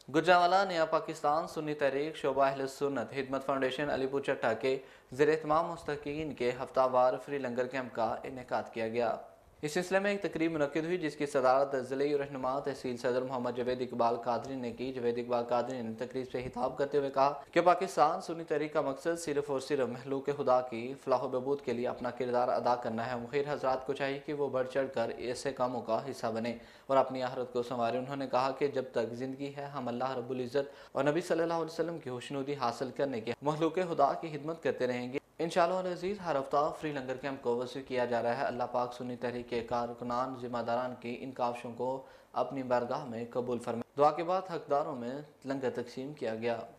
गुजरांवाला नया पाकिस्तान सुन्नी तहरीक शोबा अहले सुन्नत हिदमत फाउंडेशन अलीपुर चट्टा के ज़ेर एहतमाम मुस्तकीन के हफ्तावार फ्री लंगर कैंप का इनेकाद किया गया। इस सिलसिले में एक तकरीब मुनक्किद हुई जिसकी सदारत ज़िले रहनुमा तहसील सदर मोहम्मद जवेद इकबाल कादरी ने की। जवेद इकबाल कादरी ने तकरीब से खिताब करते हुए कहा कि पाकिस्तान सुन्नी तहरीक का मकसद सिर्फ और सिर्फ महलूक खुदा की फलाह बहबूद के लिए अपना किरदार अदा करना है। मुखिर हजरात को चाहिए कि वो बढ़ चढ़ कर ऐसे कामों का हिस्सा बने और अपनी आहरत को संवारें। उन्होंने कहा कि जब तक जिंदगी है हम अल्लाह रब्बुल इज़्ज़त और नबी सल्लल्लाहु अलैहि वसल्लम की खुशनुदी हासिल करने के महलूक खुदा की खिदमत करते रहेंगे। इंशाअल्लाह अज़ीज़ हर हफ्ता फ्री लंगर कैंप को वसी किया जा रहा है। अल्लाह पाक सुन्नी तहरीक के कारकुनान जिम्मेदारान की इन काविशों को अपनी बारगाह में कबूल फरमाए। दुआ के बाद हकदारों में लंगर तकसीम किया गया।